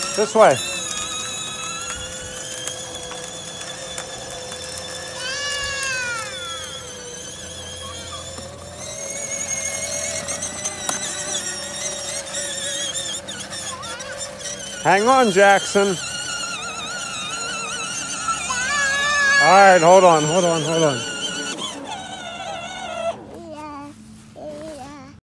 This way. Hang on, Jackson. All right, hold on.